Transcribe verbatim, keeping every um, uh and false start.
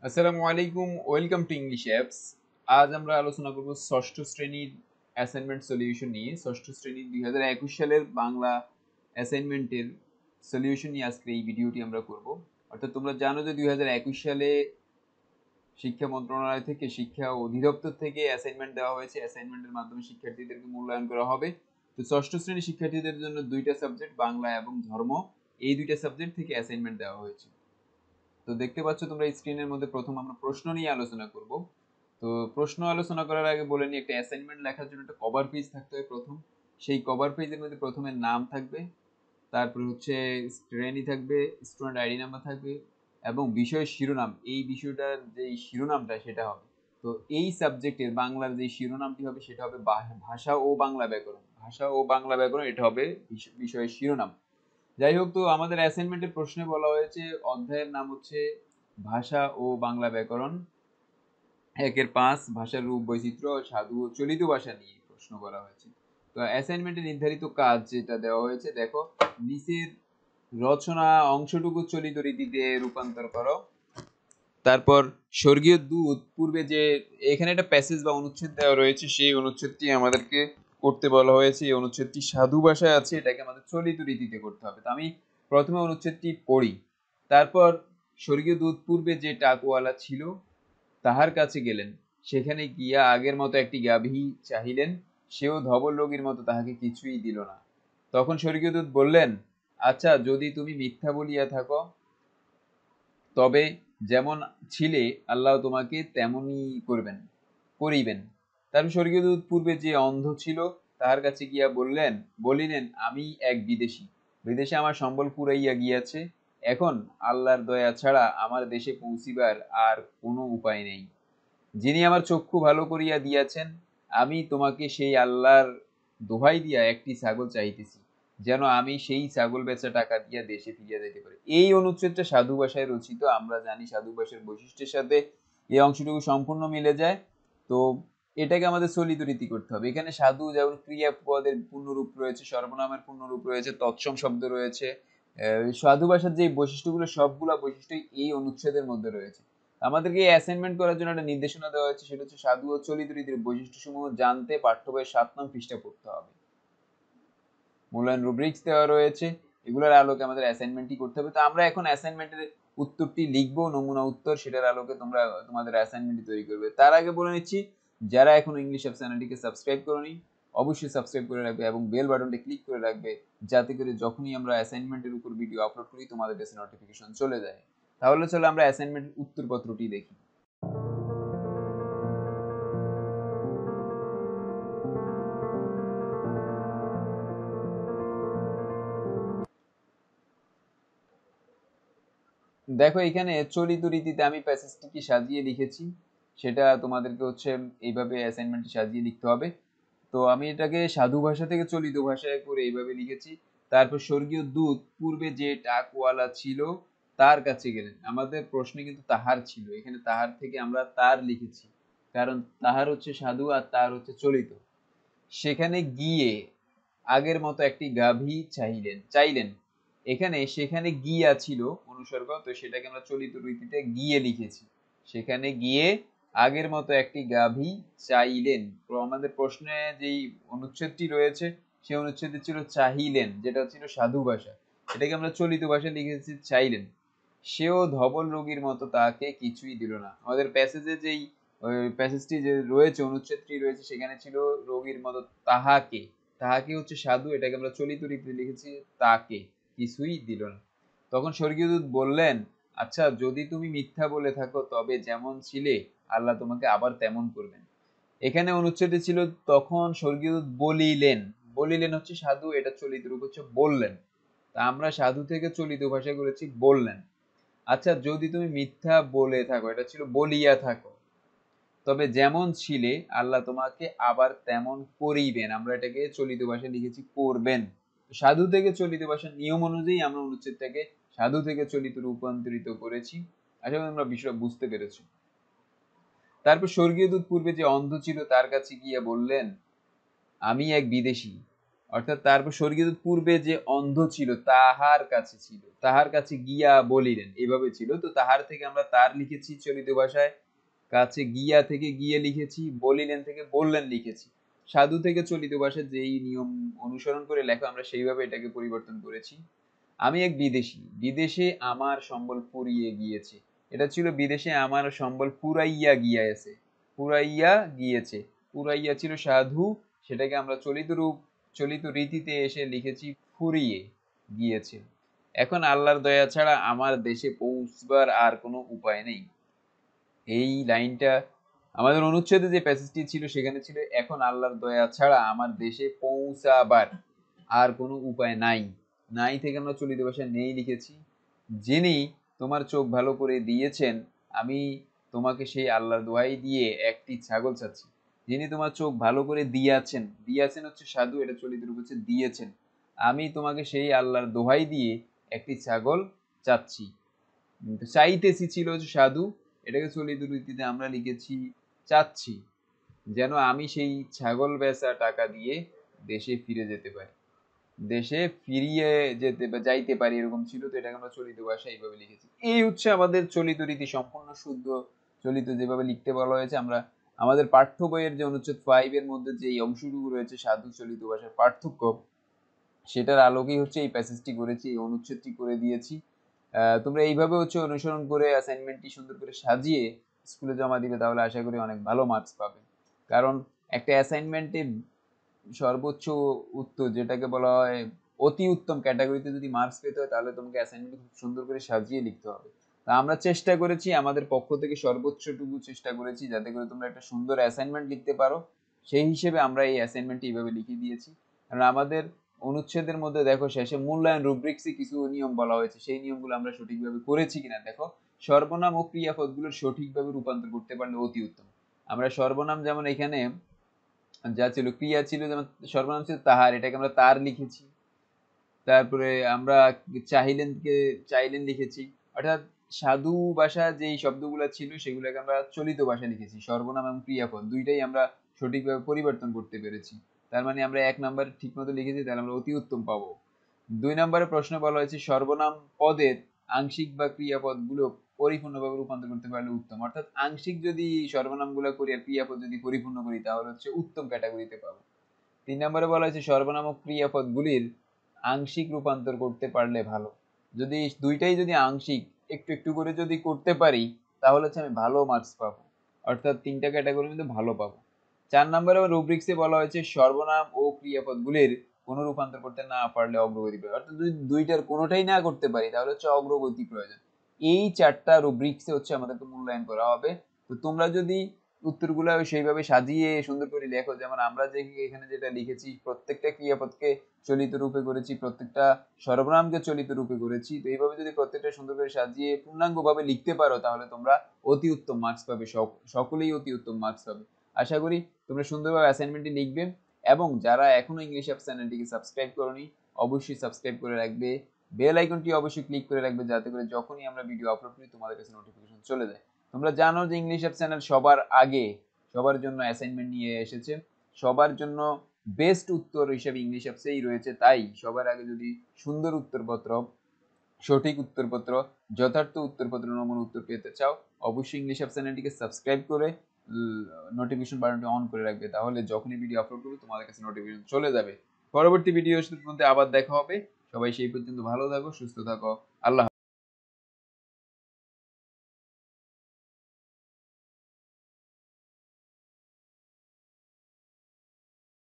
আসসালামু আলাইকুম, welcome to English apps. আজ আমরা আলোচনা করব ষষ্ঠ শ্রেণীর অ্যাসাইনমেন্ট সলিউশন নিয়ে। ষষ্ঠ শ্রেণীর দুই হাজার একুশ সালের বাংলা অ্যাসাইনমেন্টের সলিউশন নিয়ে আজকে এই ভিডিওটি আমরা করব। অর্থাৎ তোমরা জানো যে দুই হাজার একুশ সালে শিক্ষা মন্ত্রণালয় থেকে, শিক্ষা অধিদপ্তর থেকে অ্যাসাইনমেন্ট দেওয়া হয়েছে। অ্যাসাইনমেন্টের মাধ্যমে শিক্ষার্থীদেরকে মূল্যায়ন করা হবে। তো ষষ্ঠ শ্রেণীর শিক্ষার্থীদের জন্য দুইটা সাবজেক্ট, বাংলা এবং ধর্ম, এই দুইটা সাবজেক্ট থেকে অ্যাসাইনমেন্ট দেওয়া হয়েছে। তো দেখতে পাচ্ছ তোমরা স্ক্রিনের মধ্যে প্রথম আমরা প্রশ্ন নিয়ে আলোচনা করব। তো প্রশ্ন আলোচনা করার আগে বলে নিই, একটা অ্যাসাইনমেন্ট লেখার জন্য একটা কভার পেজ থাকতে হয় প্রথম। সেই কভার পেজের মধ্যে প্রথমে নাম থাকবে, তারপর হচ্ছে শ্রেণী থাকবে, স্টুডেন্ট আইডি নাম্বার থাকবে এবং বিষয় শিরোনাম। এই বিষয়টার যে শিরোনামটা সেটা হবে, তো এই সাবজেক্টের বাংলার যে শিরোনামটি হবে সেটা হবে ভাষা ও বাংলা ব্যাকরণ। ভাষা ও বাংলা ব্যাকরণ এটা হবে বিষয়ের শিরোনাম। যাই হোক, তো আমাদের অ্যাসাইনমেন্টের প্রশ্নে বলা হয়েছে অধ্যায়ের নাম হচ্ছে ভাষা ও বাংলা ব্যাকরণ, একের পাঁচ, ভাষার রূপ বৈচিত্র্য, সাধু ও চলিত ভাষা নিয়ে প্রশ্ন করা হয়েছে। তো অ্যাসাইনমেন্টে নির্ধারিত কাজ যেটা দেওয়া হয়েছে, দেখো নিচের রচনা অংশটুকু চলিত রীতিতে রূপান্তর করো। তারপর স্বর্গীয় দূত পূর্বে যে এখানে একটা প্যাসেজ বা অনুচ্ছেদ দেওয়া রয়েছে, সেই অনুচ্ছেদটি আমাদেরকে করতে বলা হয়েছে। এই অনুচ্ছেদটি সাধু ভাষায় আছে, এটাকে আমাদের চলিত রীতিতে করতে হবে। তো আমি প্রথমে অনুচ্ছেদটি পড়ি। তারপর স্বর্গীয় দূত পূর্বে যে টাকওয়ালা ছিল তাহার কাছে গেলেন, সেখানে গিয়া আগের মতো একটি গাভী চাহিলেন, সেও ধবল রোগীর মতো তাহাকে কিছুই দিল না। তখন স্বর্গীয় দূত বললেন, আচ্ছা, যদি তুমি মিথ্যা বলিয়া থাকো তবে যেমন ছিলে আল্লাহ তোমাকে তেমনই করবেন করিবেন। তারপর স্বর্গীয় দূত পূর্বে যে অন্ধ ছিল তাহার কাছে গিয়া বললেন বলিলেন আমি এক বিদেশী, বিদেশে আমার সম্বল ফুরাইয়া গিয়াছে, এখন আল্লাহর দয়া ছাড়া আমার দেশে পৌঁছিবার আর কোনো উপায় নেই। যিনি আমার চক্ষু ভালো করিয়া দিয়াছেন, আমি তোমাকে সেই আল্লাহর দোহাই দিয়া একটি ছাগল চাইতেছি, যেন আমি সেই ছাগল বেচা টাকা দিয়া দেশে ফিরিয়া যাইতে পারি। এই অনুচ্ছেদটা সাধু ভাষায় রচিত। আমরা জানি সাধু ভাষার বৈশিষ্ট্যের সাথে এই অংশটুকু সম্পূর্ণ মিলে যায়। তো এটাকে আমাদের চলিত রীতি করতে হবে। এখানে সাধু যেমন ক্রিয়াপদের পূর্ণরূপ রয়েছে, সর্বনামের পূর্ণরূপ রয়েছে, তৎসম শব্দ রয়েছে। সাধু ভাষার যে বৈশিষ্ট্যগুলো সবগুলা বৈশিষ্ট্য এই অনুচ্ছেদের মধ্যে রয়েছে। আমাদেরকে অ্যাসাইনমেন্ট করার জন্য একটা নির্দেশনা দেওয়া হয়েছে, সেটা হচ্ছে সাধু ও চলিত রীতির বৈশিষ্ট্যসমূহ জানতে পাঠ্য বইয়ের সাত নং পৃষ্ঠা পড়তে হবে। মূল্যায়ন রুব্রিক্স দেওয়া রয়েছে, এগুলোর আলোকে আমাদের অ্যাসাইনমেন্টটি করতে হবে। তো আমরা এখন অ্যাসাইনমেন্টের উত্তরটি লিখবো, নমুনা উত্তর, সেটার আলোকে তোমরা তোমাদের অ্যাসাইনমেন্টটি তৈরি করবে। তার আগে বলে নিচ্ছি, যারা এখন ইংলিশ অ্যাপ চ্যানেলটিকে সাবস্ক্রাইব করোনি অবশ্যই সাবস্ক্রাইব করে রাখবে এবং বেল বাটনটি ক্লিক করে রাখবে, যাতে করে যখনই আমরা অ্যাসাইনমেন্টের উপর ভিডিও আপলোড করি তোমাদের কাছে নোটিফিকেশন চলে যায়। তাহলে চলো আমরা অ্যাসাইনমেন্টের উত্তরপত্রটি দেখি। দেখো এখানে চলিত রীতিতে আমি প্যাসেজটিকে সাজিয়ে লিখেছি, সেটা তোমাদেরকে হচ্ছে এইভাবে অ্যাসাইনমেন্টটি সাজিয়ে লিখতে হবে। তো আমি এটাকে সাধু ভাষা থেকে চলিত ভাষায় করে এইভাবে লিখেছি। তারপর স্বর্গীয় দূত পূর্বে যে টাকওয়ালা ছিল তার কাছে গেলেন। আমাদের প্রশ্নে কিন্তু তাহার ছিল, এখানে তাহার থেকে আমরা তার লিখেছি, কারণ তাহার হচ্ছে সাধু আর তার হচ্ছে চলিত। সেখানে গিয়ে আগের মতো একটি গাভী চাইলেন চাইলেন এখানে সেখানে গিয়া ছিল অনুসর্গ, তো সেটাকে আমরা চলিত রীতিতে গিয়ে লিখেছি। সেখানে গিয়ে আগের মতো একটি গাভী চাইলেন। তো আমাদের প্রশ্নে যেই অনুচ্ছেদটি রয়েছে সেই অনুচ্ছেদে ছিল চাহিলেন, যেটা ছিল সাধু ভাষা, এটাকে আমরা চলিত ভাষায় লিখেছি চাইলেন। সেও ধবল রোগীর মতো তাকে কিছুই দিল না। আমাদের প্যাসেজে যেই প্যাসেজটি যে রয়েছে, অনুচ্ছেদটি রয়েছে, সেখানে ছিল রোগীর মতো তাহাকে, তাহাকে হচ্ছে সাধু, এটাকে আমরা চলিত রীতিতে লিখেছি তাকে কিছুই দিল না। তখন স্বর্গীয় দূত বললেন, আচ্ছা, যদি তুমি মিথ্যা বলে থাকো তবে যেমন ছিলে আল্লাহ তোমাকে আবার তেমন করবেন। এখানে অনুচ্ছেদে ছিল তখন স্বর্গীয় দূত বলিলেন, বলিলেন হচ্ছে সাধু, এটা চলিত রূপ হচ্ছে বললেন। তা আমরা সাধু থেকে চলিত ভাষায় করেছি বললেন। আচ্ছা, যদি তুমি মিথ্যা বলে থাকো, এটা ছিল বলিয়া থাকো, তবে যেমন ছিলে আল্লাহ তোমাকে আবার তেমন করিবেন। আমরা এটাকে চলিত ভাষায় লিখেছি করবেন। সাধু থেকে চলিত ভাষার নিয়ম অনুযায়ী আমরা অনুচ্ছেদটাকে সাধু থেকে চলিত রূপান্তরিত করেছি। আশা করি তোমরা বিষয় বুঝতে পেরেছো। তারপর স্বর্গীয় দূত পূর্বে যে অন্ধ ছিল তার কাছে গিয়ে বললেন, আমি এক বিদেশী, অর্থাৎ তারপর স্বর্গীয় দূত পূর্বে যে অন্ধ ছিল তাহার কাছে ছিল, তাহার কাছে গিয়া বলিলেন, এভাবে ছিল। তো তাহার থেকে আমরা তার লিখেছি চলিত ভাষায়, কাছে গিয়া থেকে গিয়ে লিখেছি, বলিলেন থেকে বললেন লিখেছি। সাধু থেকে চলিত ভাষায় যেই নিয়ম অনুসরণ করে লেখা আমরা সেইভাবে এটাকে পরিবর্তন করেছি। আমি এক বিদেশি, বিদেশে আমার সম্বল ফুরিয়ে গিয়েছে, এটা ছিল বিদেশে আমার সম্বল ফুরাইয়া গিয়াছে, ফুরাইয়া গিয়েছে, ফুরাইয়া ছিল সাধু, সেটাকে আমরা চলিত রূপ চলিত রীতিতে এসে লিখেছি ফুরিয়ে গিয়েছে। এখন আল্লাহর দয়া ছাড়া আমার দেশে পৌঁছবার আর কোনো উপায় নেই। এই লাইনটা আমাদের অনুচ্ছেদে যে প্যাসেজটি ছিল সেখানে ছিল এখন আল্লাহর দয়া ছাড়া আমার দেশে পৌঁছাবার আর কোনো উপায় নাই। নাই থেকে আমরা চলিত ভাষায় নেই লিখেছি। যিনি তোমার চোখ ভালো করে দিয়েছেন, আমি তোমাকে সেই আল্লাহর দোহাই দিয়ে একটি ছাগল চাচ্ছি। যিনি তোমার চোখ ভালো করে দিয়েছেন, দিয়েছেন হচ্ছে সাধু, এটা চলিত রূপ হচ্ছে দিয়েছেন। আমি তোমাকে সেই আল্লাহর দোহাই দিয়ে একটি ছাগল চাচ্ছি। চাইতেছি ছিল হচ্ছে সাধু, এটাকে চলিত রীতিতে আমরা লিখেছি চাচ্ছি, যেন আমি সেই ছাগল বেচা টাকা দিয়ে দেশে ফিরে যেতে পারি, দেশে ফিরিয়ে যেতে বা যাইতে পারি, এরকম ছিল। তো এটাকে আমরা চলিত ভাষা এইভাবে লিখেছি। এই হচ্ছে আমাদের চলিত রীতি, সম্পূর্ণ শুদ্ধ চলিত যেভাবে লিখতে বলা হয়েছে। আমরা আমাদের পাঠ্য বইয়ের যে অনুচ্ছেদ ফাইভ এর মধ্যে যে অংশটুকু রয়েছে সাধু চলিত ভাষার পার্থক্য, সেটার আলোকেই হচ্ছে এই প্যাসেজটি করেছি, এই অনুচ্ছেদটি করে দিয়েছি। তোমরা এইভাবে হচ্ছে অনুসরণ করে অ্যাসাইনমেন্টটি সুন্দর করে সাজিয়ে স্কুলে জমা দিবে, তাহলে আশা করি অনেক ভালো মার্কস পাবে। কারণ একটা অ্যাসাইনমেন্টে সর্বোচ্চ উত্তর, যেটাকে বলা হয় অতি উত্তম ক্যাটাগরিতে যদি মার্কস পেতে হয়, তাহলে তোমাকে অ্যাসাইনমেন্ট খুব সুন্দর করে সাজিয়ে লিখতে হবে। তা আমরা চেষ্টা করেছি, আমাদের পক্ষ থেকে সর্বোচ্চটুকু চেষ্টা করেছি যাতে করে তোমরা একটা সুন্দর অ্যাসাইনমেন্ট লিখতে পারো। সেই হিসেবে আমরা এই অ্যাসাইনমেন্টটি এইভাবে লিখে দিয়েছি। কারণ আমাদের অনুচ্ছেদের মধ্যে দেখো শেষে মূল্যায়ন রুব্রিক্সে কিছু নিয়ম বলা হয়েছে, সেই নিয়মগুলো আমরা সঠিকভাবে করেছি কিনা দেখো। সর্বনাম ও ক্রিয়াপদগুলোর সঠিকভাবে রূপান্তর করতে পারলে অতি উত্তম। আমরা সর্বনাম যেমন এখানে যা ছিল, ক্রিয়া ছিল যেমন সর্বনাম ছিল তাহার, এটাকে আমরা তার লিখেছি। তারপরে আমরা চাহিলেনকে চাইলেন লিখেছি। অর্থাৎ সাধু ভাষা যেই শব্দগুলো ছিল সেগুলোকে আমরা চলিত ভাষা লিখেছি। সর্বনাম এবং ক্রিয়াপদ দুইটাই আমরা সঠিকভাবে পরিবর্তন করতে পেরেছি। তার মানে আমরা এক নাম্বার ঠিক মতো লিখেছি, তাহলে আমরা অতি উত্তম পাবো। দুই নম্বরে প্রশ্ন বলা হয়েছে সর্বনাম পদের আংশিক বা ক্রিয়াপদ গুলো পরিপূর্ণভাবে রূপান্তর করতে পারলে উত্তম। অর্থাৎ আংশিক যদি সর্বনাম গুলো করি আর ক্রিয়াপদ যদি পরিপূর্ণ করি, তাহলে হচ্ছে উত্তম ক্যাটাগরিতে পাবো। তিন নম্বরে বলা হয়েছে সর্বনাম ও ক্রিয়াপদ গুলির আংশিক রূপান্তর করতে পারলে ভালো। যদি দুইটাই যদি আংশিক একটু একটু করে যদি করতে পারি, তাহলে হচ্ছে আমি ভালো মার্কস পাবো, অর্থাৎ তিনটা ক্যাটাগরির মধ্যে ভালো পাবো। চার নম্বরে রুব্রিক্সে বলা হয়েছে সর্বনাম ও ক্রিয়াপদ গুলির কোন রূপান্তর করতে না পারলে অগ্রগতি প্রয়োজন। অর্থাৎ যদি দুইটার কোনোটাই না করতে পারি, তাহলে হচ্ছে অগ্রগতি প্রয়োজন। এই চারটা রুব্রিক্সে হচ্ছে আমাদেরকে মূল্যায়ন করা হবে। তো তোমরা যদি উত্তরগুলো সেইভাবে সাজিয়ে সুন্দর করে লেখো, যেমন আমরা যে এখানে যেটা লিখেছি, প্রত্যেকটা ক্রিয়াপদকে চলিত রূপে করেছি, প্রত্যেকটা সর্বনামকে চলিত রূপে করেছি। তো এইভাবে যদি প্রত্যেকটা সুন্দর করে সাজিয়ে পূর্ণাঙ্গভাবে লিখতে পারো, তাহলে তোমরা অতি উত্তম মার্কস পাবে, সকলেই অতি উত্তম মার্কস পাবে। আশা করি তোমরা সুন্দরভাবে অ্যাসাইনমেন্টটি লিখবে। এবং যারা এখনো ইংলিশ অ্যাপস চ্যানেলটিকে সাবস্ক্রাইব করোনি, অবশ্যই সাবস্ক্রাইব করে রাখবে, বেল আইকনটি অবশ্যই ক্লিক করে রাখবে, যাতে করে যখনই আমরা ভিডিও আপলোড করি তোমাদের কাছে নোটিফিকেশন চলে যায়। তোমরা জানো যে ইংলিশ অ্যাপস চ্যানেল সবার আগে সবার জন্য অ্যাসাইনমেন্ট নিয়ে এসেছে, সবার জন্য বেস্ট উত্তর হিসেবে ইংলিশ অ্যাপসেই রয়েছে। তাই সবার আগে যদি সুন্দর উত্তরপত্র, সঠিক উত্তরপত্র, যথার্থ উত্তরপত্র, নমুনা উত্তর পেতে চাও, অবশ্যই ইংলিশ অ্যাপস চ্যানেলটিকে সাবস্ক্রাইব করে নোটিফিকেশন বাটনটি অন করে রাখবে, তাহলে যখনই ভিডিও আপলোড করবে তোমাদের কাছে নোটিফিকেশন চলে যাবে। পরবর্তী ভিডিওর মধ্যে আবার দেখা হবে। সবাই সেই পর্যন্ত ভালো থাকো, সুস্থ থাকো। আল্লাহ।